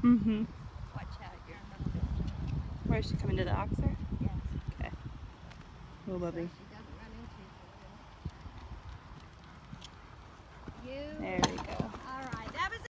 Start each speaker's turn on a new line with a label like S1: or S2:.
S1: Mm-hmm.
S2: Watch out, you're in the middle.
S1: Where is she coming to the oxer?
S2: Yes.
S1: Okay. Little
S2: So
S1: Bubby.
S2: she doesn't run into you.
S1: There we go.